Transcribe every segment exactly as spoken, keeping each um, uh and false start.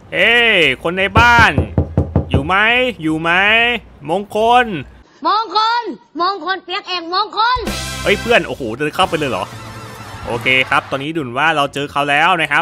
เอ้คนในบ้านอยู่ไหมอยู่ไหมมงคลมงคลมงคลเปียกเองมงคลเฮ้ยเพื่อนโอ้โหเดินเข้าไปเลยเหรอโอเคครับตอนนี้ดุนว่าเราเจอเขาแล้วนะครับ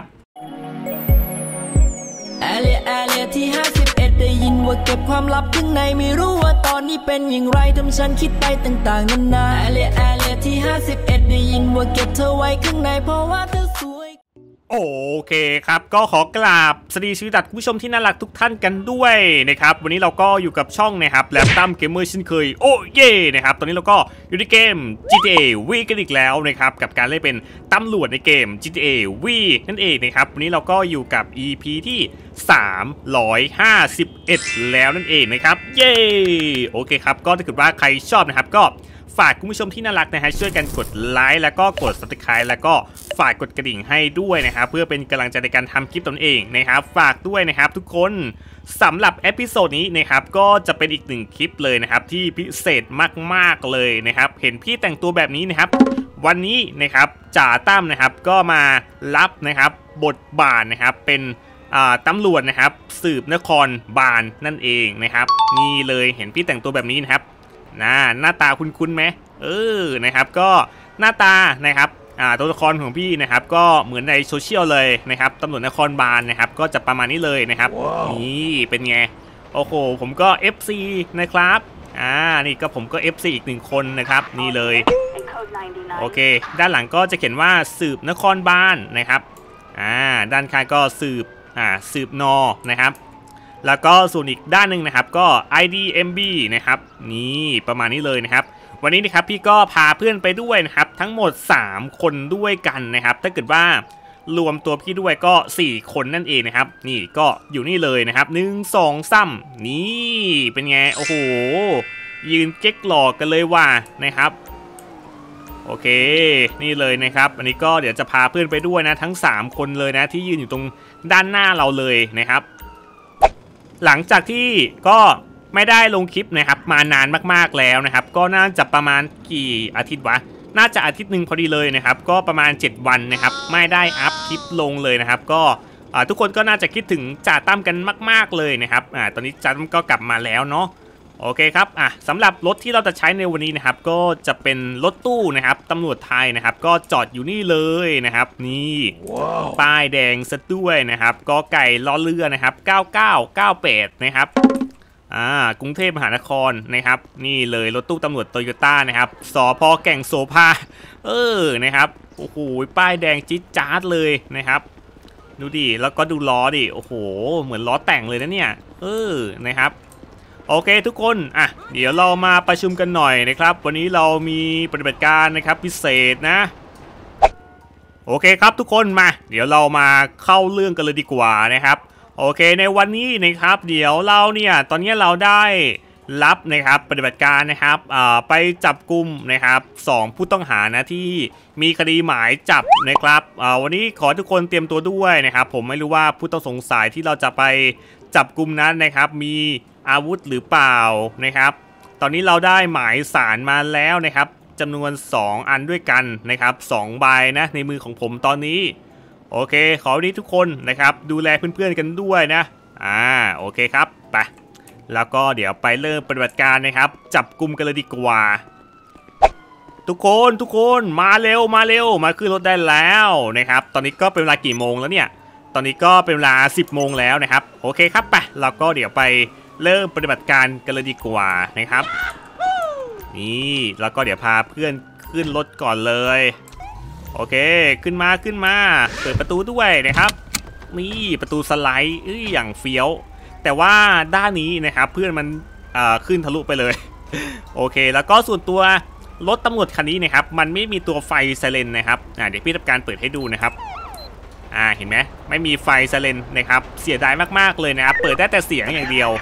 แอเรียแอเรียที่ห้าสิบเอ็ดได้ยินว่าเก็บความลับข้างในไม่รู้ว่าตอนนี้เป็นอย่างไรทำฉันคิดไปต่างๆนานาแอเรียแอเรียที่ห้าสิบเอ็ดได้ยินว่าเก็บเธอไว้ข้างในเพราะว่าเธอสวยโอเคครับก็ขอกราบสวัสดีชีวิตคุณผู้ชมที่น่ารักทุกท่านกันด้วยนะครับวันนี้เราก็อยู่กับช่องนะครับแลปตัมเกมเมอร์เช่นเคยโอ้เย่นะครับตอนนี้เราก็อยู่ในเกม จี ที เอ วี กันอีกแล้วนะครับกับการเล่นเป็นตำรวจในเกม จี ที เอ วี นั่นเองนะครับวันนี้เราก็อยู่กับ อี พี ที่สามร้อยห้าสิบเอ็ดแล้วนั่นเองนะครับเย่โอเคครับก็ถ้าเกิดว่าใครชอบนะครับก็ฝากคุณผู้ชมที่น่ารักนะฮะช่วยกันกดไลค์แล้วก็กด ซับสไครบ์ แล้วก็ฝากกดกระดิ่งให้ด้วยนะครับเพื่อเป็นกำลังใจในการทำคลิปตนเองนะครับฝากด้วยนะครับทุกคนสำหรับเอพิโซดนี้นะครับก็จะเป็นอีกหนึ่งคลิปเลยนะครับที่พิเศษมากๆเลยนะครับเห็นพี่แต่งตัวแบบนี้นะครับวันนี้นะครับจ่าตั้มนะครับก็มารับนะครับบทบาทนะครับเป็นตำรวจนะครับสืบนครบาลนั่นเองนะครับนี่เลยเห็นพี่แต่งตัวแบบนี้นะครับนะหน้าตาคุ้นๆไหมเออนะครับก็หน้าตานะครับตัวละครของพี่นะครับก็เหมือนในโซเชียลเลยนะครับตำรวจนครบาลนะครับก็จะประมาณนี้เลยนะครับ wow. นี่เป็นไงโอ้โหผมก็ เอฟ ซี นะครับอ่านี่ก็ผมก็ เอฟ ซี อีกหนึ่งคนนะครับนี่เลยโอเคด้านหลังก็จะเขียนว่าสืบนครบาลนะครับอ่าด้านข้างก็สืบอ่าสืบนอนะครับแล้วก็ส่วนอีกด้านหนึ่งนะครับก็ ไอ ดี เอ็ม บี นะครับนี่ประมาณนี้เลยนะครับวันนี้นะครับพี่ก็พาเพื่อนไปด้วยนะครับทั้งหมดสามคนด้วยกันนะครับถ้าเกิดว่ารวมตัวพี่ด้วยก็สี่คนนั่นเองนะครับนี่ก็อยู่นี่เลยนะครับหนึ่ง สอง สามนี่เป็นไงโอ้โหยืนเก๊กหลอกกันเลยว่ะนะครับโอเคนี่เลยนะครับอันนี้ก็เดี๋ยวจะพาเพื่อนไปด้วยนะทั้งสามคนเลยนะที่ยืนอยู่ตรงด้านหน้าเราเลยนะครับหลังจากที่ก็ไม่ได้ลงคลิปนะครับมานานมากๆแล้วนะครับก็น่าจะประมาณกี่อาทิตย์วะน่าจะอาทิตย์หนึ่งพอดีเลยนะครับก็ประมาณเจ็ดวันนะครับไม่ได้อัพคลิปลงเลยนะครับก็ทุกคนก็น่าจะคิดถึงจ่าตั้มกันมากๆเลยนะครับอ่าตอนนี้จ่าตั้มก็กลับมาแล้วเนาะโอเคครับอ่ะสำหรับรถที่เราจะใช้ในวันนี้นะครับก็จะเป็นรถตู้นะครับตำรวจไทยนะครับก็จอดอยู่นี่เลยนะครับนี่ wow. ป้ายแดงซะด้วยนะครับก็ไก่ล้อเรือนะครับเก้าเก้าเก้าแปดนะครับอ่ากรุงเทพมหานครนะครับนี่เลยรถตู้ตำรวจโตโยต้านะครับสพแก่งโสภาเออนะครับโอ้โหป้ายแดงจิ๊ดจ๊าดเลยนะครับดูดิแล้วก็ดูล้อดิโอ้โหเหมือนล้อแต่งเลยนะเนี่ยเออนะครับโอเคทุกคนอ่ะเดี๋ยวเรามาประชุมกันหน่อยนะครับวันนี้เรามีปฏิบัติการนะครับพิเศษนะโอเคครับทุกคนมาเดี๋ยวเรามาเข้าเรื่องกันเลยดีกว่านะครับโอเคในวันนี้นะครับเดี๋ยวเราเนี่ยตอนนี้เราได้รับนะครับปฏิบัติการนะครับไปจับกุมนะครับสองผู้ต้องหานะที่มีคดีหมายจับนะครับวันนี้ขอทุกคนเตรียมตัวด้วยนะครับผมไม่รู้ว่าผู้ต้องสงสัยที่เราจะไปจับกุมนั้นนะครับมีอาวุธหรือเปล่านะครับตอนนี้เราได้หมายสารมาแล้วนะครับจำนวนสองอันด้วยกันนะครับสองใบนะในมือของผมตอนนี้โอเคขอวันนี้ทุกคนนะครับดูแลเพื่อนๆกันด้วยนะอ่าโอเคครับไปแล้วก็เดี๋ยวไปเริ่มปฏิบัติการนะครับจับกุมกันเลยดีกว่าทุกคนทุกคนมาเร็วมาเร็วมาขึ้นรถได้แล้วนะครับตอนนี้ก็เป็นเวลากี่โมงแล้วเนี่ยตอนนี้ก็เป็นเวลาสิบโมงแล้วนะครับโอเคครับไปเราก็เดี๋ยวไปเริ่มปฏิบัติการกันเลยดีกว่านะครับนี่แล้วก็เดี๋ยวพาเพื่อนขึ้นรถก่อนเลยโอเคขึ้นมาขึ้นมาเปิดประตูด้วยนะครับนี่ประตูสไลด์เอ้ยอย่างเฟี้ยวแต่ว่าด้านนี้นะครับเพื่อนมันขึ้นทะลุไปเลยโอเคแล้วก็ส่วนตัวรถตำรวจคันนี้นะครับมันไม่มีตัวไฟไซเรนนะครับอ่าเดี๋ยวพี่ทำการเปิดให้ดูนะครับอ่าเห็นไหมไม่มีไฟไซเรนนะครับเสียดายมากๆเลยนะครับเปิดได้แต่เสียงอย่างเดียว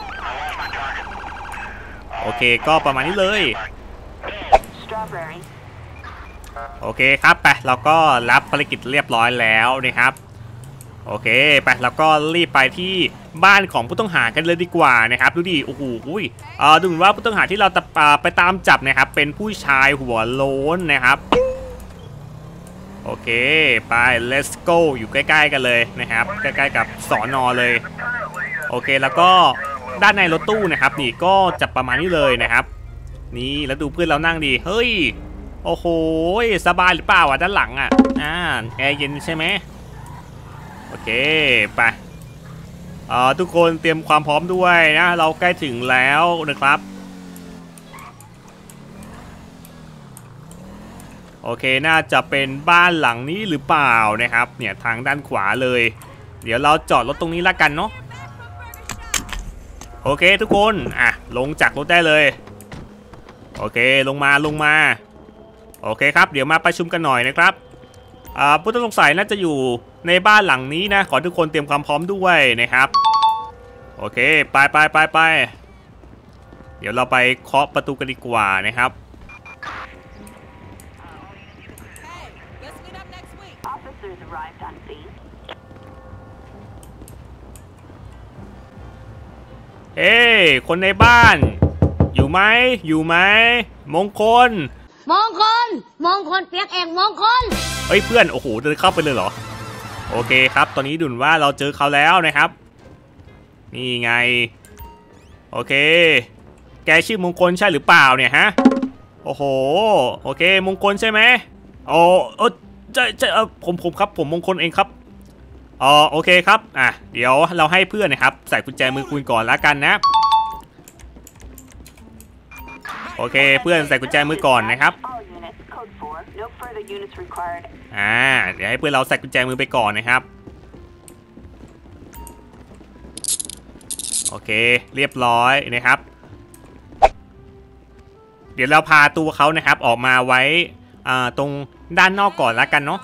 โอเคก็ประมาณนี้เลยโอเคครับไปเราก็รับภารกิจเรียบร้อยแล้วนะครับโอเคไปเราก็รีบไปที่บ้านของผู้ต้องหากันเลยดีกว่านะครับดูดิโอ้โหเออดูเหมือนว่าผู้ต้องหาที่เราไปตามจับนะครับเป็นผู้ชายหัวโล้นนะครับโโอเคไป let's go อยู่ใกล้ๆกันเลยนะครับใกล้ๆกับสอนอเลยโอเคแล้วก็ด้านในรถตู้นะครับนี่ก็จะประมาณนี้เลยนะครับนี่แล้วดูเพื่อนเรานั่งดีเฮ้ยโอ้โหสบายหรือเปล่าอ่ะด้านหลังอ่ะอ่าแอร์เย็นใช่ไหมโอเคไปอ่าทุกคนเตรียมความพร้อมด้วยนะเราใกล้ถึงแล้วนะครับโอเคน่าจะเป็นบ้านหลังนี้หรือเปล่านะครับเนี่ยทางด้านขวาเลยเดี๋ยวเราจอดรถตรงนี้ละกันเนาะโอเคทุกคนอ่ะลงจากรถได้เลยโอเคลงมาลงมาโอเคครับเดี๋ยวมาประชุมกันหน่อยนะครับอ่าผู้ต้องสงสัยน่าจะอยู่ในบ้านหลังนี้นะขอทุกคนเตรียมความพร้อมด้วยนะครับโอเคไปไปไปไปเดี๋ยวเราไปเคาะประตูกันดีกว่านะครับเฮ้คนในบ้านอยู่ไหมอยู่ไหมมงคลมงคลมงคลเปียกเองมงคลเฮ้ยเพื่อนโอ้โหเดินเข้าไปเลยเหรอโอเคครับตอนนี้ดุนว่าเราเจอเขาแล้วนะครับนี่ไงโอเคแกชื่อมงคลใช่หรือเปล่าเนี่ยฮะโอ้โหโอเคมงคลใช่ไหมโอ้เออใช่ใช่เออผมผมครับผมมงคลเองครับอ๋อโอเคครับอ่ะเดี๋ยวเราให้เพื่อนนะครับใส่กุญแจมือคุณก่อนแล้วกันนะโอเคเพื่อนใส่กุญแจมือก่อนนะครับอ่าเดี๋ยวให้เพื่อนเราใส่กุญแจมือไปก่อนนะครับโอเคเรียบร้อยนะครับเดี๋ยวเราพาตัวเขานะครับออกมาไว้อ่าตรงด้านนอกก่อนแล้วกันเนาะ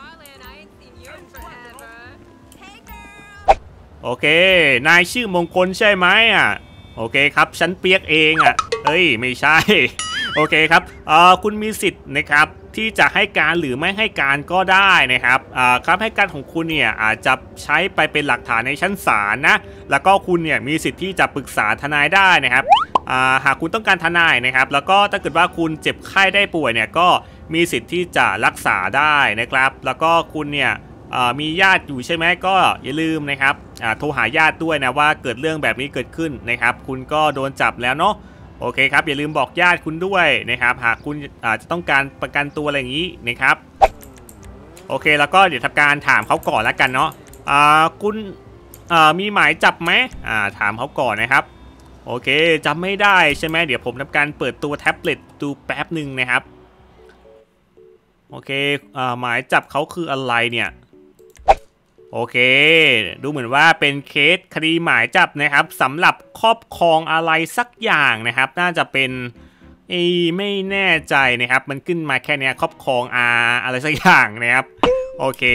โอเคนายชื่อมงคลใช่ไหมอ่ะโอเคครับฉันเปียกเองอ่ะเฮ้ยไม่ใช่โอเคครับเอ่อคุณมีสิทธิ์นะครับที่จะให้การหรือไม่ให้การก็ได้นะครับอ่าคำให้การของคุณเนี่ยอาจจะใช้ไปเป็นหลักฐานในชั้นศาลนะแล้วก็คุณเนี่ยมีสิทธิ์ที่จะปรึกษาทนายได้นะครับอ่าหากคุณต้องการทนายนะครับแล้วก็ถ้าเกิดว่าคุณเจ็บไข้ได้ป่วยเนี่ยก็มีสิทธิ์ที่จะรักษาได้นะครับแล้วก็คุณเนี่ยมีญาติอยู่ใช่ไหมก็อย่าลืมนะครับโทรหาญาติด้วยนะว่าเกิดเรื่องแบบนี้เกิดขึ้นนะครับคุณก็โดนจับแล้วเนาะโอเคครับอย่าลืมบอกญาติคุณด้วยนะครับหากคุณอาจจะต้องการประกันตัวอะไรอย่างนี้นะครับโอเคแล้วก็เดี๋ยวทำการถามเขาก่อนแล้วกันเนาะอ่าคุณอ่ามีหมายจับไหมอ่าถามเขาก่อนนะครับโอเคจำไม่ได้ใช่ไหมเดี๋ยวผมทำการเปิดตัวแท็บเล็ตดูแป๊บหนึ่งนะครับโอเคอ่าหมายจับเขาคืออะไรเนี่ยโอเคดูเหมือนว่าเป็นเคสคดีหมายจับนะครับสำหรับครอบครองอะไรสักอย่างนะครับน่าจะเป็นไม่แน่ใจนะครับมันขึ้นมาแค่นี้ครอบครองอาอะไรสักอย่างนะครับโอเค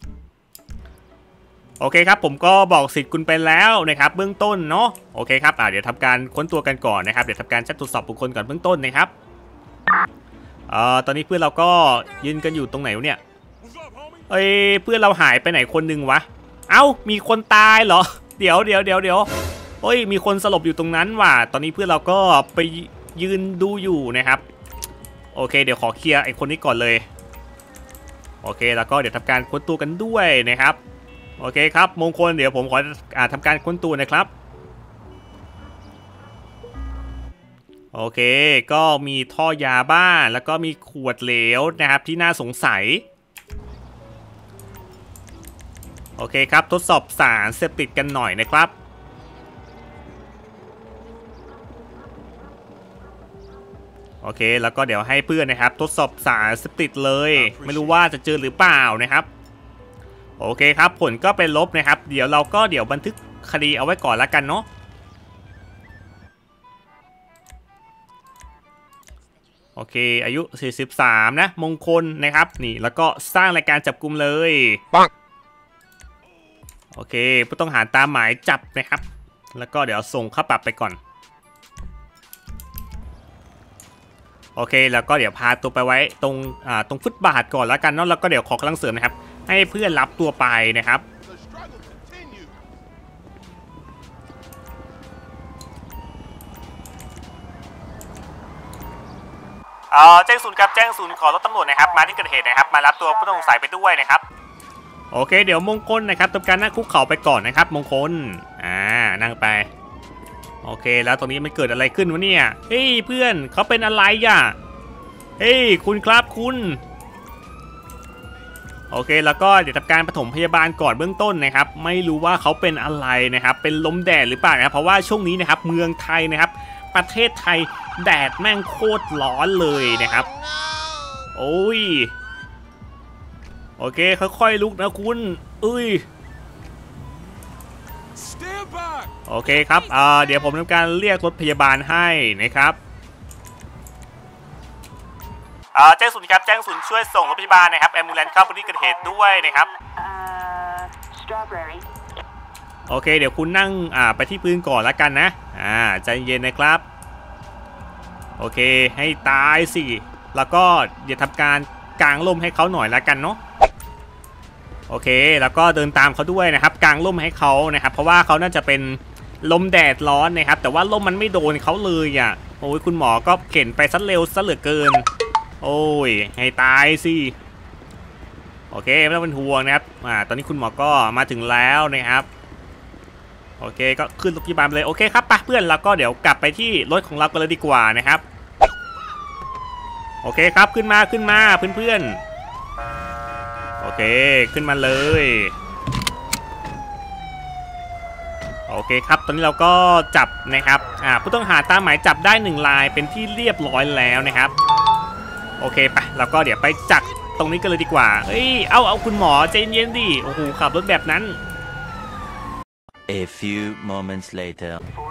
โอเคครับผมก็บอกสิทธิ์คุณไปแล้วนะครับเบื้องต้นเนาะโอเคครับอ่าเดี๋ยวทำการค้นตัวกันก่อนนะครับเดี๋ยวทำการจัดตรวจสอบบุคคลก่อนเบื้องต้นนะครับเอ่อตอนนี้เพื่อนเราก็ยืนกันอยู่ตรงไหนเนี่ยเอ้ยเพื่อนเราหายไปไหนคนหนึ่งวะเอ้ามีคนตายเหรอเดี๋ยวเดี๋ยวเดี๋ยวเดี๋ยวเฮ้ยมีคนสลบอยู่ตรงนั้นว่ะตอนนี้เพื่อนเราก็ไปยืนดูอยู่นะครับโอเคเดี๋ยวขอเคลียร์ไอ้คนนี้ก่อนเลยโอเคแล้วก็เดี๋ยวทำการค้นตัวกันด้วยนะครับโอเคครับมงคลเดี๋ยวผมขออ่าทำการค้นตัวนะครับโอเคก็มีท่อยาบ้าแล้วก็มีขวดเหลวนะครับที่น่าสงสัยโอเคครับทดสอบสารเสพติดกันหน่อยนะครับโอเคแล้วก็เดี๋ยวให้เพื่อนนะครับทดสอบสารเสพติดเลยไม่รู้ว่าจะเจอหรือเปล่านะครับโอเคครับผลก็เป็นลบนะครับเดี๋ยวเราก็เดี๋ยวบันทึกคดีเอาไว้ก่อนละกันเนาะโอเคอายุสี่สิบสามนะมงคลนะครับนี่แล้วก็สร้างรายการจับกุมเลยปังโอเคผู้ต้องหาตามหมายจับนะครับแล้วก็เดี๋ยวส่งค่าปรับไปก่อนโอเคแล้วก็เดี๋ยวพาตัวไปไว้ตรงอ่าตรงฟุตบาทก่อนแล้วกันเนาะแล้วก็เดี๋ยวขอกำลังเสริมนะครับให้เพื่อนรับตัวไปนะครับเอ่อแจ้งศูนย์ครับแจ้งศูนย์ขอรถตำรวจนะครับมาที่เกิดเหตุนะครับมารับตัวผู้ต้องสงสัยไปด้วยนะครับโอเคเดี๋ยวมงคลนะครับทำการนั่งคุกเข่าไปก่อนนะครับมงคลอ่านั่งไปโอเคแล้วตรงนี้มันเกิดอะไรขึ้นวะเนี่ยเฮ้ยเพื่อนเขาเป็นอะไรอ่ะเฮ้ยคุณครับคุณโอเคแล้วก็เดี๋ยวทำการปฐมพยาบาลก่อนเบื้องต้นนะครับไม่รู้ว่าเขาเป็นอะไรนะครับเป็นลมแดดหรือเปล่านะครับเพราะว่าช่วงนี้นะครับเมืองไทยนะครับประเทศไทยแดดแม่งโคตรร้อนเลยนะครับโอ้ยโอเคค่อยๆลุกนะคุณอุ้ยโอเคครับอ่าเดี๋ยวผมทำการเรียกรถพยาบาลให้นะครับอ่าแจ้งศูนย์ครับแจ้งศูนย์ช่วยส่งรถพยาบาลนะครับแอมบูเลนซ์เข้าพื้นที่เกิดเหตุด้วยนะครับโอเคเดี๋ยวคุณนั่งอ่าไปที่พื้นก่อนแล้วกันนะอ่าใจเย็นนะครับโอเคให้ตายสิแล้วก็เดี๋ยวทำการกางร่มให้เขาหน่อยแล้วกันเนาะโอเคแล้วก็เดินตามเขาด้วยนะครับกางร่มให้เขานะครับเพราะว่าเขาน่าจะเป็นลมแดดร้อนนะครับแต่ว่าร่มมันไม่โดนเขาเลยอ่ะโอ้ยคุณหมอก็เข็นไปซะเร็วซะเหลือเกินโอ้ยให้ตายสิโอเคไม่ต้องเป็นห่วงนะครับอ่าตอนนี้คุณหมอก็มาถึงแล้วนะครับโอเคก็ขึ้นรถพยาบาลเลยโอเคครับไปเพื่อนแล้วก็เดี๋ยวกลับไปที่รถของเรากันเลยดีกว่านะครับโอเคครับขึ้นมาขึ้นมาเพื่อนๆโอเคขึ้นมาเลยโอเคครับตอนนี้เราก็จับนะครับอ่าผู้ต้องหาตามหมายจับได้หนึ่งรายเป็นที่เรียบร้อยแล้วนะครับโอเคไปแล้วก็เดี๋ยวไปจับตรงนี้กันเลยดีกว่าเฮ้ยเอาเอาคุณหมอใจเย็นดิโอ้โหขับรถแบบนั้น A few moments later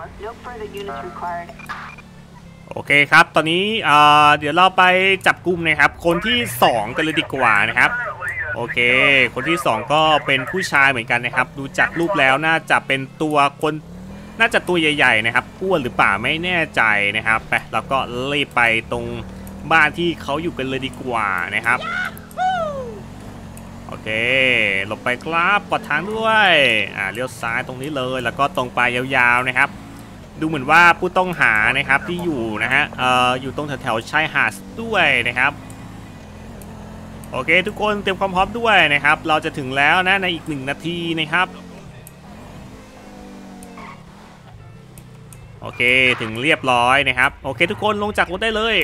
โอเคครับตอนนี้เอ่อเดี๋ยวเราไปจับกุมนะครับคนที่สองกันเลยดีกว่านะครับโอเคคนที่สองก็เป็นผู้ชายเหมือนกันนะครับดูจากรูปแล้วน่าจะเป็นตัวคนน่าจะตัวใหญ่ๆนะครับอ้วนหรือเปล่าไม่แน่ใจนะครับไปเราก็รีบไปตรงบ้านที่เขาอยู่กันเลยดีกว่านะครับโอเคหลบไปครับกดทางด้วยอ่าเลี้ยวซ้ายตรงนี้เลยแล้วก็ตรงไปยาวๆนะครับดูเหมือนว่าผู้ต้องหานะครับที่อยู่นะฮะเอ่ออยู่ตรงแถวๆชายหาดด้วยนะครับโอเคทุกคนเตรียมความพร้อมด้วยนะครับเราจะถึงแล้วนะในอีกหนึ่งนาทีนะครับโอเคถึงเรียบร้อยนะครับโอเคทุกคนลงจากรถได้เลย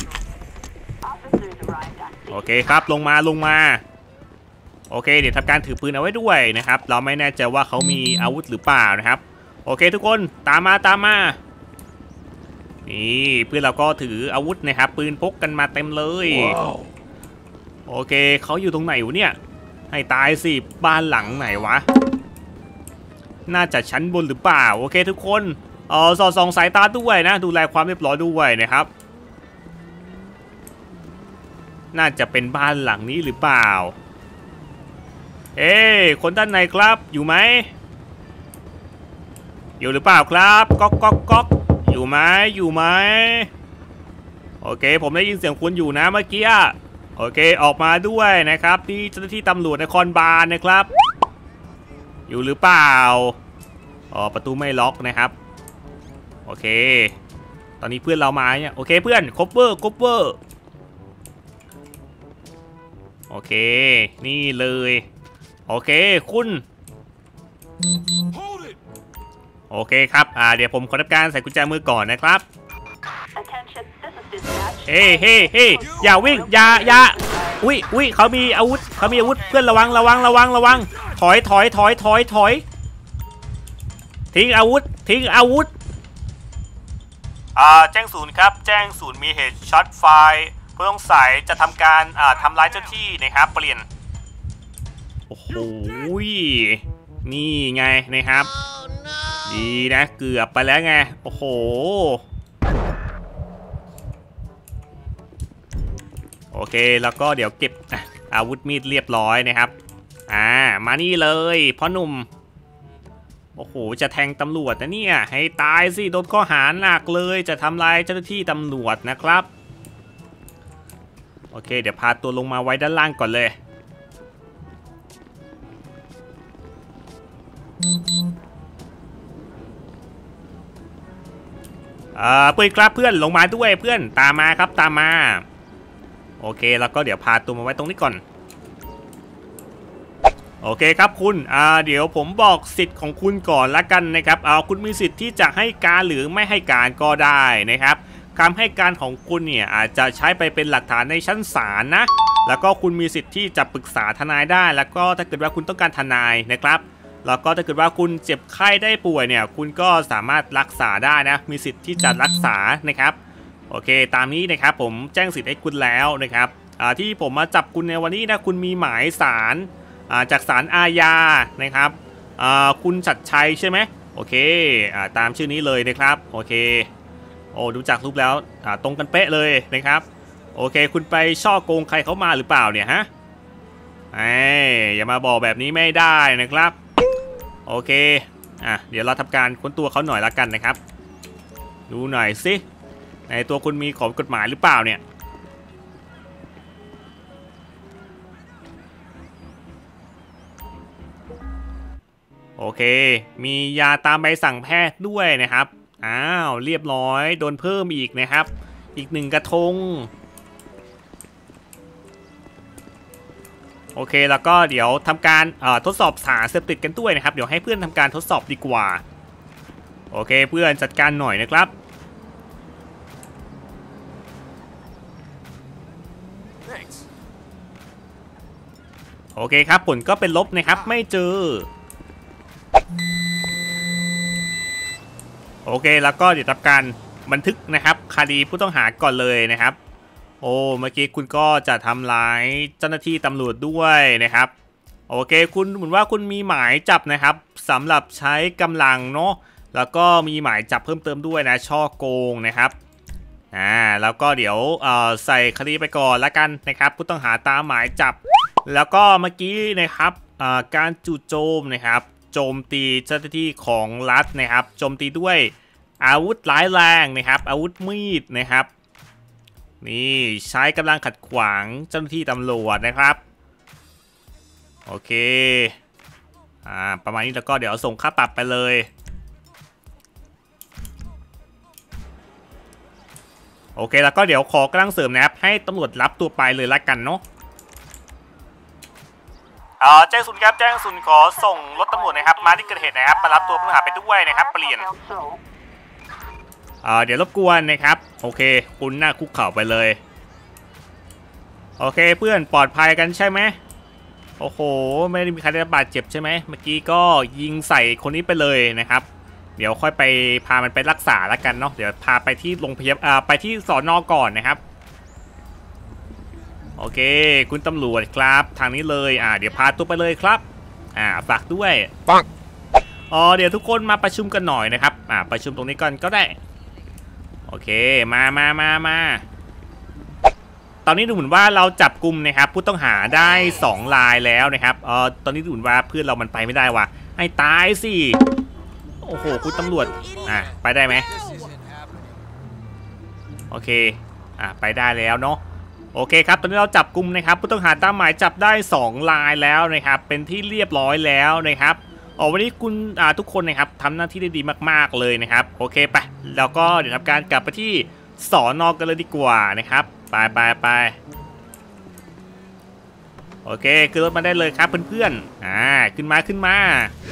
โอเคครับลงมาลงมาโอเคเดี๋ยวทำการถือปืนเอาไว้ด้วยนะครับเราไม่แน่ใจว่าเขามีอาวุธหรือเปล่านะครับโอเคทุกคนตามมาตามมานี่เพื่อนเราก็ถืออาวุธนะครับปืนพกกันมาเต็มเลย wow. โอเคเขาอยู่ตรงไหนวะเนี่ยให้ตายสิบ้านหลังไหนวะน่าจะชั้นบนหรือเปล่าโอเคทุกคนเออสอดส่องสายตาด้วยนะดูแลความเรียบร้อยด้วยนะครับน่าจะเป็นบ้านหลังนี้หรือเปล่าเอ้คนด้านในครับอยู่ไหมอยู่หรือเปล่าครับก๊อกก๊อกก๊อกอยู่ไหมอยู่ไหมโอเคผมได้ยินเสียงคุณอยู่นะเมื่อกี้โอเคออกมาด้วยนะครับที่เจ้าหน้าที่ตำรวจนครบาลนะครับอยู่หรือเปล่าอ๋อประตูไม่ล็อกนะครับโอเคตอนนี้เพื่อนเรามาเนี่ยโอเคเพื่อนคอปเวอร์คอปเวอร์โอเคนี่เลยโอเคคุณโอเคครับอ่าเดี๋ยวผมขอทำการใส่กุญแจมือก่อนนะครับเฮ้เฮ้เฮ้อย่าวิ่งอย่าอย่าอุ้ยอุ้ยเขามีอาวุธเขามีอาวุธเพื่อนระวังระวังระวังระวังถอยถอยถอยถอยถอยทิ้งอาวุธทิ้งอาวุธอ่าแจ้งศูนย์ครับแจ้งศูนย์มีเหตุช็อตไฟผู้ต้องสงสัยจะทำการอ่าทำร้ายเจ้าที่นะครับเปลี่ยนโอ้โหนี่ไงนะครับ oh, no. ดีนะเกือบไปแล้วไงโอ้โหโอเคแล้วก็เดี๋ยวเก็บอาวุธมีดเรียบร้อยนะครับอ่ามานี่เลยพ่อหนุ่มโอ้โหจะแทงตำรวจนะเนี่ยให้ตายสิโดนข้อหาหนักเลยจะทำลายเจ้าหน้าที่ตำรวจนะครับโอเคเดี๋ยวพาตัวลงมาไว้ด้านล่างก่อนเลยเอ่อเพื่อนครับเพื่อนลงมาด้วยเพื่อนตามมาครับตามมาโอเคแล้วก็เดี๋ยวพาตัวมาไว้ตรงนี้ก่อนโอเคครับคุณอ่าเดี๋ยวผมบอกสิทธิ์ของคุณก่อนละกันนะครับเอาคุณมีสิทธิ์ที่จะให้การหรือไม่ให้การก็ได้นะครับคำให้การของคุณเนี่ยอาจจะใช้ไปเป็นหลักฐานในชั้นศาลนะแล้วก็คุณมีสิทธิ์ที่จะปรึกษาทนายได้แล้วก็ถ้าเกิดว่าคุณต้องการทนายนะครับแล้วก็ถ้าเกิดว่าคุณเจ็บไข้ได้ป่วยเนี่ยคุณก็สามารถรักษาได้นะมีสิทธิ์ที่จะรักษานะครับโอเคตามนี้นะครับผมแจ้งสิทธิ์ให้คุณแล้วนะครับที่ผมมาจับคุณในวันนี้นะคุณมีหมายศาลจากศาลอาญานะครับคุณชัดชัยใช่ไหมโอเคตามชื่อนี้เลยนะครับโอเคโอ้ดูจากรูปแล้วตรงกันเป๊ะเลยนะครับโอเคคุณไปช่อโกงใครเขามาหรือเปล่าเนี่ยฮะไอ้อย่ามาบอกแบบนี้ไม่ได้นะครับโอเคอ่ะเดี๋ยวเราทำการค้นตัวเขาหน่อยละกันนะครับดูหน่อยสิในตัวคุณมีของกฎหมายหรือเปล่าเนี่ยโอเคมียาตามใบสั่งแพทย์ด้วยนะครับอ้าวเรียบร้อยโดนเพิ่มอีกนะครับอีกหนึ่งกระทงโอเคแล้วก็เดี๋ยวทำการทดสอบสารเสพติดกันด้วยนะครับเดี๋ยวให้เพื่อนทำการทดสอบดีกว่าโอเคเพื่อนจัดการหน่อยนะครับโอเคครับผลก็เป็นลบนะครับไม่เจอโอเคแล้วก็เดี๋ยวทำการบันทึกนะครับคดีผู้ต้องหาก่อนเลยนะครับโอ้เมื่อกี้คุณก็จะทำร้ายเจ้าหน้าที่ตำรวจด้วยนะครับโอเคคุณเหมือนว่าคุณมีหมายจับนะครับสำหรับใช้กำลังเนาะแล้วก็มีหมายจับเพิ่มเติมด้วยนะช่อโกงนะครับอ่าแล้วก็เดี๋ยวเอ่อใส่คดีไปก่อนละกันนะครับผู้ต้องหาตามหมายจับแล้วก็เมื่อกี้นะครับอ่าการจู่โจมนะครับโจมตีเจ้าหน้าที่ของรัฐนะครับโจมตีด้วยอาวุธร้ายแรงนะครับอาวุธมีดนะครับนี่ใช้กำลังขัดขวางเจ้าหน้าที่ตำรวจนะครับโอเคอ่าประมาณนี้แล้วก็เดี๋ยวส่งค่าปรับไปเลยโอเคแล้วก็เดี๋ยวขอกำลังเสริมนะครับให้ตำรวจรับตัวไปเลยละกันเนาะอ่าแจ้งศูนย์ครับแจ้งศูนย์ขอส่งรถตำรวจนะครับมาที่เกิดเหตุนะครับมารับตัวผู้ต้องหาไปด้วยนะครับเปลี่ยนอ่าเดี๋ยวรบกวนนะครับโอเคคุณหน้าคุกเข่าไปเลยโอเคเพื่อนปลอดภัยกันใช่ไหมโอ้โหไม่ได้มีใครได้รับบาดเจ็บใช่ไหมเมื่อกี้ก็ยิงใส่คนนี้ไปเลยนะครับเดี๋ยวค่อยไปพามันไปรักษาแล้วกันเนาะเดี๋ยวพาไปที่โรงพยาบาลอ่าไปที่สอนอก่อนนะครับโอเคคุณตำรวจครับทางนี้เลยอ่าเดี๋ยวพาตัวไปเลยครับอ่าฝากด้วยปังอ๋อเดี๋ยวทุกคนมาประชุมกันหน่อยนะครับอ่าประชุมตรงนี้ก่อนก็ได้โอเคมามามามาตอนนี้ดูเหมือนว่าเราจับกลุ่มนะครับผู้ต้องหาได้สองรายแล้วนะครับเออตอนนี้ดูเหมือนว่าเพื่อนเรามันไปไม่ได้ว่ะให้ตายสิโอ้โหคุณตำรวจอ่ะไปได้ไหมโอเคอ่ะไปได้แล้วเนาะโอเคครับตอนนี้เราจับกลุ่มนะครับผู้ต้องหาตามหมายจับได้สองรายแล้วนะครับเป็นที่เรียบร้อยแล้วนะครับอ๋อวันนี้คุณอ่าทุกคนนะครับทำหน้าที่ได้ดีมากๆเลยนะครับโอเคไปแล้วก็เดี๋ยวทำการกลับไปที่สอนอกันเลยดีกว่านะครับไปไปไปโอเคขึ้นรถมาได้เลยครับเพื่อนๆอ่าขึ้นมาขึ้นมา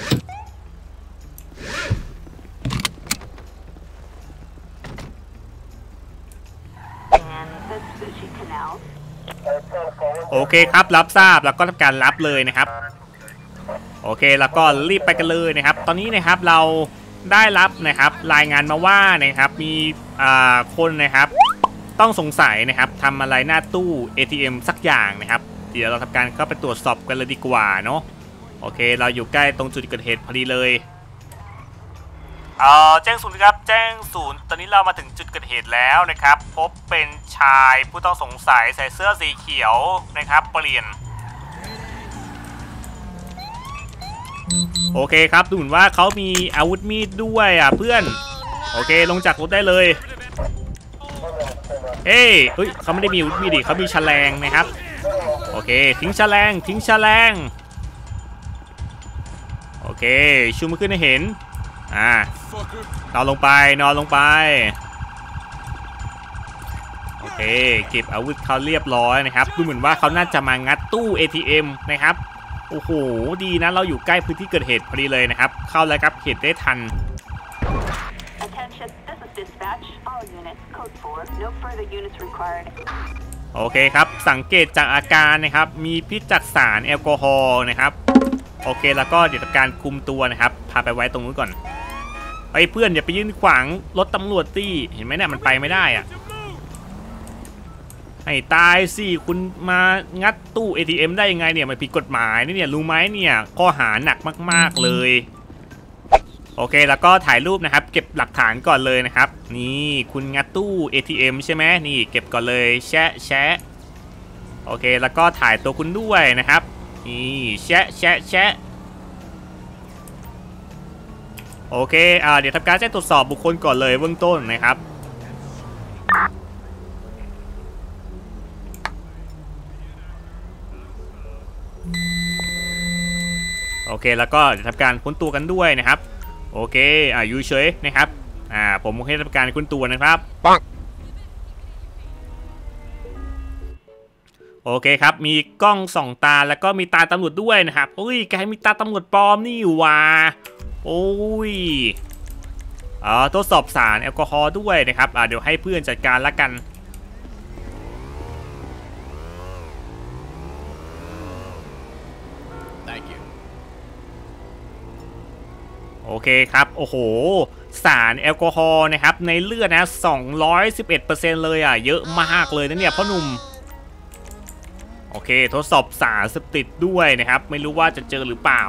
โอเคครับรับทราบแล้วก็ทำการรับเลยนะครับโอเคแล้วก็รีบไปกันเลยนะครับตอนนี้นะครับเราได้รับนะครับรายงานมาว่านะครับมีอ่าคนนะครับต้องสงสัยนะครับทำอะไรหน้าตู้ เอ ที เอ็ม สักอย่างนะครับเดี๋ยวเราทำการเข้าไปตรวจสอบกันเลยดีกว่าเนาะโอเคเราอยู่ใกล้ตรงจุดเกิดเหตุพอดีเลยเอ่อแจ้งศูนย์ครับแจ้งศูนย์ตอนนี้เรามาถึงจุดเกิดเหตุแล้วนะครับพบเป็นชายผู้ต้องสงสัยใส่เสื้อสีเขียวนะครับเปลี่ยนโอเคครับดูเหมือนว่าเขามีอาวุธมีดด้วยอ่ะเพื่อนโอเคลงจากรถได้เลยเฮ้ยเฮ้ยเขาไม่ได้มีอาวุธมีดดิเขามีแฉลงนะครับโอเคทิ้งแฉลงทิ้งแฉลงโอเคชูมือขึ้นให้เห็นอ่านอนลงไปนอนลงไปเฮ้เก็บอาวุธเขาเรียบร้อยนะครับดูเหมือนว่าเขาน่าจะมางัดตู้ เอ ที เอ็ม นะครับโอ้โหดีนะเราอยู่ใกล้พื้นที่เกิดเหตุพอดีเลยนะครับเข้าแล้วครับเหตุได้ทันโอเคครับสังเกตจากอาการนะครับมีพิษจากสารแอลกอฮอล์นะครับโอเคแล้วก็เดี๋ยวทำการคุมตัวนะครับพาไปไว้ตรงนู้นก่อนไอ้เพื่อนอย่าไปยืนขวางรถตำรวจตี้เห็นไหมเนี่ยมันไปไม่ได้อะให้ตายสิคุณมางัดตู้ เอ ที เอ็ม ได้ยังไงเนี่ยมันผิดกฎหมายนี่เนี่ยรู้ไหมเนี่ยข้อหาหนักมากๆเลยโอเคแล้วก็ถ่ายรูปนะครับเก็บหลักฐานก่อนเลยนะครับนี่คุณงัดตู้ เอ ที เอ็ม ใช่ไหมนี่เก็บก่อนเลยแชะแชะโอเคแล้วก็ถ่ายตัวคุณด้วยนะครับนี่แชะแชะแชะโอเคอ่าเดี๋ยวทำการแจ้งตรวจสอบบุคคลก่อนเลยเบื้องต้นนะครับโอเคแล้วก็จะทำการค้นตัวกันด้วยนะครับโอเคอ่าอยู่เฉยนะครับอ่าผมให้ทำการค้นตัวนะครับปังโอเคครับมีกล้องส่องตาแล้วก็มีตาตำรวจด้วยนะครับอุ้ยแกมีตาตำรวจปลอมนี่ว่ะโอ้ยอ่าทดสอบสารแอลกอฮอล์ด้วยนะครับอ่าเดี๋ยวให้เพื่อนจัดการละกันโอเคครับโอ้โหสารแอลกอฮอล์นะครับในเลือดนะ สองร้อยสิบเอ็ดเปอร์เซ็นต์ เลยอ่ะเยอะมากเลยนะเนี่ยพ่อหนุ่มโอเคทดสอบสารเสพติดด้วยนะครับไม่รู้ว่าจะเจอหรือเปล่า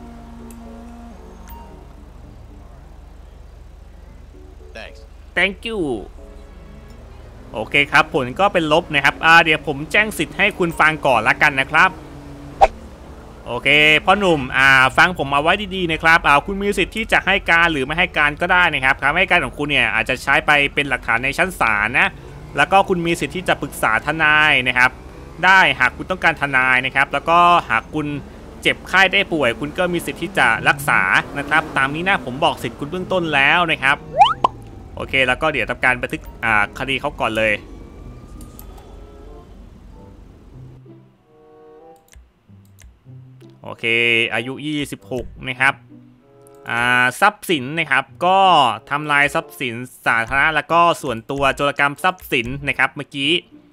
thank you โอเคครับผลก็เป็นลบนะครับอ่าเดี๋ยวผมแจ้งสิทธิ์ให้คุณฟังก่อนละกันนะครับโอเคพ่อหนุ่มอ่าฟังผมเอาไว้ดีๆนะครับอ่าคุณมีสิทธิ์ที่จะให้การหรือไม่ให้การก็ได้นะครับคำให้การของคุณเนี่ยอาจจะใช้ไปเป็นหลักฐานในชั้นศาลนะแล้วก็คุณมีสิทธิ์ที่จะปรึกษาทนายนะครับได้หากคุณต้องการทนายนะครับแล้วก็หากคุณเจ็บไข้ได้ป่วยคุณก็มีสิทธิ์ที่จะรักษานะครับตามนี้นะผมบอกสิทธิ์คุณเบื้องต้นแล้วนะครับโอเคแล้วก็เดี๋ยวทำการบันทึกอ่าคดีเขาก่อนเลยโอเคอายุยี่สิบหกนะครับอ่าทรัพย์สินนะครับก็ทำลายทรัพย์สินสาธารณะแล้วก็ส่วนตัวโจรกรรมทรัพย์สินนะครับเมื่อกี้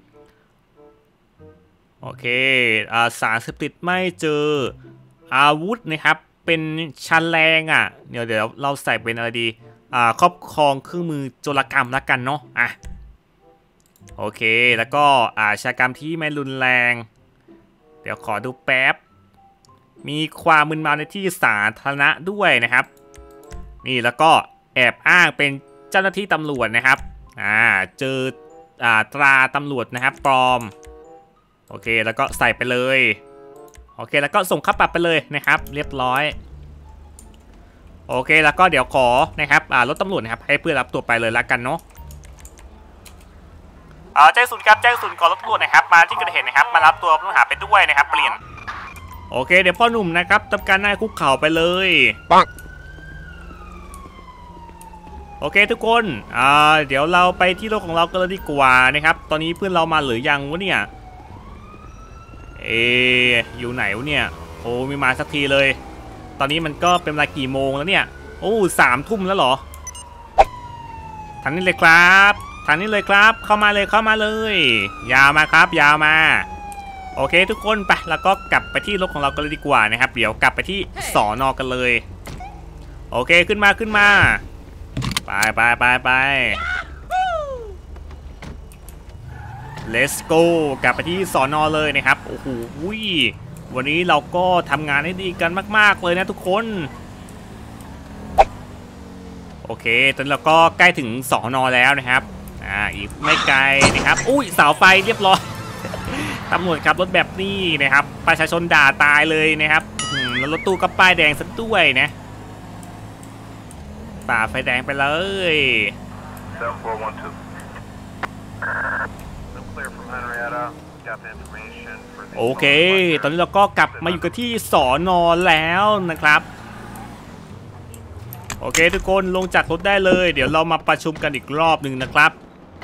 โอเคอ่าสารเสพติดไม่เจออาวุธนะครับเป็นชันแรงอ่ะเดี๋ยวเดี๋ยวเราใส่เป็นอะไรดีอ่าครอบครองเครื่องมือโจรกรรมแล้วกันเนาะอ่ะโอเคแล้วก็อาชญากรรมที่ไม่รุนแรงเดี๋ยวขอดูแป๊บมีความมึนเมาในที่สาธารณะด้วยนะครับนี่แล้วก็แอบอ้างเป็นเจ้าหน้าที่ตำรวจนะครับอ่าเจออ่าตราตำรวจนะครับปลอมโอเคแล้วก็ใส่ไปเลยโอเคแล้วก็ส่งค่าปรับไปเลยนะครับเรียบร้อยโอเคแล้วก็เดี๋ยวขอนะครับอ่ารถตำรวจนะครับให้เพื่อนรับตัวไปเลยละกันเนาะอ่าแจ้งศูนย์ครับแจ้งศูนย์ขอรถตำรวจนะครับมาที่เกิดเหตุนะครับมารับตัวผู้ต้องหาไปด้วยนะครับเปลี่ยนโอเคเดี๋ยวพ่อหนุ่มนะครับทำการหน้าคุกเข่าไปเลยปังโอเคทุกคนอ่าเดี๋ยวเราไปที่รถของเรากันเลยดีกว่านะครับตอนนี้เพื่อนเรามาหรือยังวะเนี่ยเออยู่ไหนวะเนี่ยโอ้ไม่มาสักทีเลยตอนนี้มันก็เป็นเวลากี่โมงแล้วเนี่ยโอ้สามทุ่มแล้วเหรอทางนี้เลยครับทางนี้เลยครับเข้ามาเลยเข้ามาเลยยาวมาครับยาวมาโอเคทุกคนไปแล้วก็กลับไปที่รถของเรากันเลยดีกว่านะครับเดี๋ยวกลับไปที่สอนอกันเลยโอเคขึ้นมาขึ้นมาไปไปไปไป let's go กลับไปที่สอนอเลยนะครับโอ้โหวันนี้เราก็ทำงานได้ดีกันมากๆเลยนะทุกคนโอเคตอนนี้เราก็ใกล้ถึงสอนอแล้วนะครับอ่าอีกไม่ไกลนะครับอุ้ยเสาไฟเรียบร้อยตำรวจขับรถแบบนี้นะครับประชาชนด่าตายเลยนะครับแล้วรถตู้ก็ป้ายแดงซะด้วยนะฝ่าไฟแดงไปเลยโอเคตอนนี้เราก็กลับมาอยู่กันที่สอนอแล้วนะครับโอเคทุกคนลงจากรถได้เลยเดี๋ยวเรามาประชุมกันอีกรอบหนึ่งนะครับ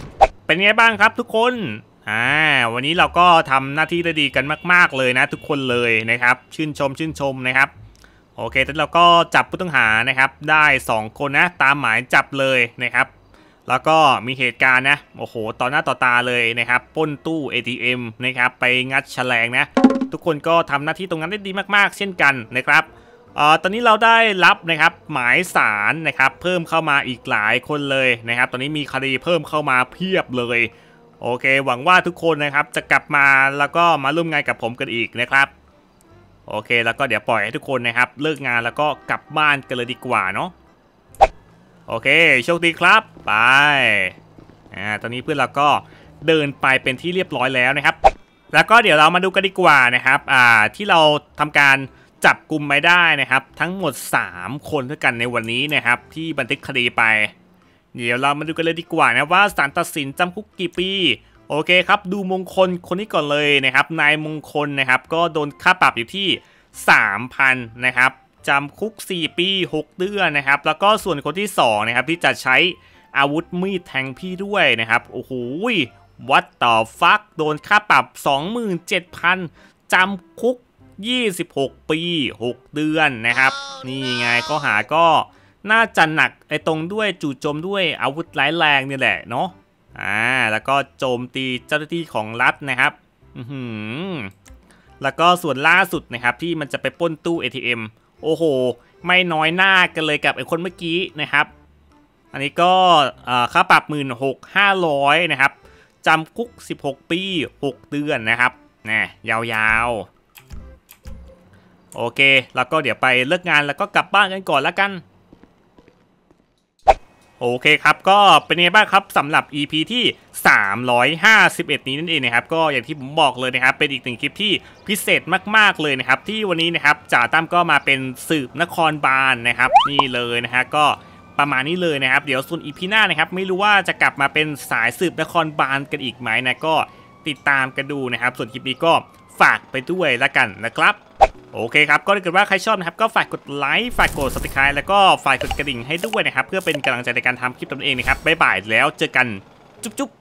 เป็นไงบ้างครับทุกคนอ่าวันนี้เราก็ทำหน้าที่ได้ดีกันมากๆเลยนะทุกคนเลยนะครับชื่นชมชื่นชมนะครับโอเคตอนนี้เราก็จับผู้ต้องหานะครับได้สองคนนะตามหมายจับเลยนะครับแล้วก็มีเหตุการณ์นะโอ้โหต่อหน้าต่อตาเลยนะครับปล้นตู้ เอ ที เอ็ม นะครับไปงัดแฉลงนะทุกคนก็ทำหน้าที่ตรงนั้นได้ดีมากๆเช่นกันนะครับเอ่อตอนนี้เราได้รับนะครับหมายสารนะครับเพิ่มเข้ามาอีกหลายคนเลยนะครับตอนนี้มีคดีเพิ่มเข้ามาเพียบเลยโอเคหวังว่าทุกคนนะครับจะกลับมาแล้วก็มาร่วมงานกับผมกันอีกนะครับโอเคแล้วก็เดี๋ยวปล่อยให้ทุกคนนะครับเลิกงานแล้วก็กลับบ้านกันเลยดีกว่าเนาะโอเคโชคดีครับไปอ่าตอนนี้เพื่อนเราก็เดินไปเป็นที่เรียบร้อยแล้วนะครับแล้วก็เดี๋ยวเรามาดูกันดีกว่านะครับอ่าที่เราทำการจับกลุ่มไม่ได้นะครับทั้งหมดสามคนด้วยกันในวันนี้นะครับที่บันทึกคดีไปเดี๋ยวเรามาดูกันเลยดีกว่านะว่าศาลตัดสินจำคุกกี่ปีโอเคครับดูมงคลคนนี้ก่อนเลยนะครับนายมงคลนะครับก็โดนค่าปรับอยู่ที่ สามพัน นะครับจำคุกสี่ปีหกเดือนนะครับแล้วก็ส่วนคนที่สองนะครับที่จะใช้อาวุธมีดแทงพี่ด้วยนะครับโอ้โหวัดต่อฟักโดนค่าปรับ สองหมื่นเจ็ดพัน จำคุกยี่สิบหกปีหกเดือนนะครับนี่ไงข้อหาก็น่าจะหนักไอ้ตรงด้วยจู่โจมด้วยอาวุธร้ายแรงนี่แหละเนาะอ่าแล้วก็โจมตีเจ้าหน้าที่ของรัฐนะครับอือหือแล้วก็ส่วนล่าสุดนะครับที่มันจะไปปล้นตู้ เอ ที เอ็ม โอ้โหไม่น้อยหน้ากันเลยกับไอ้คนเมื่อกี้นะครับอันนี้ก็ค่าปรับ หนึ่งหมื่นหกพันห้าร้อย นะครับจำคุกสิบหกปีหกเดือนนะครับนะยาวๆโอเคแล้วก็เดี๋ยวไปเลิกงานแล้วก็กลับบ้านกันก่อนแล้วกันโอเคครับก็เป็นไงบ้างครับสำหรับ อี พี ที่สามร้อยห้าสิบเอ็ดนี้นั่นเองนะครับก็อย่างที่ผมบอกเลยนะครับเป็นอีกหนึ่งคลิปที่พิเศษมากๆเลยนะครับที่วันนี้นะครับจ่าตั้มก็มาเป็นสืบนครบาล นะครับนี่เลยนะฮะก็ประมาณนี้เลยนะครับเดี๋ยวส่วน อี พี หน้านะครับไม่รู้ว่าจะกลับมาเป็นสายสืบนครบาลกันอีกไหมนะก็ติดตามกันดูนะครับส่วนคลิปนี้ก็ฝากไปด้วยละกันนะครับโอเคครับก็ถ้าเกิดว่าใครชอบนะครับก็ฝากกดไลค์ฝากกด ซับสไครบ์ แล้วก็ฝากกดกระดิ่งให้ด้วยนะครับเพื่อเป็นกำลังใจในการทำคลิปตัวเองนะครับบ๊ายบายแล้วเจอกันจุ๊บ